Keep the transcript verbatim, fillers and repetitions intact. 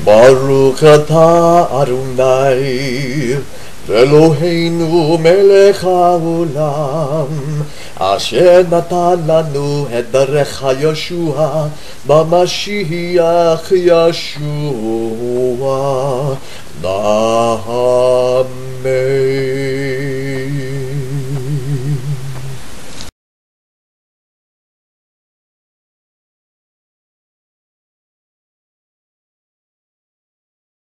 ברוך אתה אדוני אלוהינו מלך העולם אשר נתן לנו את דרך הישועה במשיח ישוע נאמן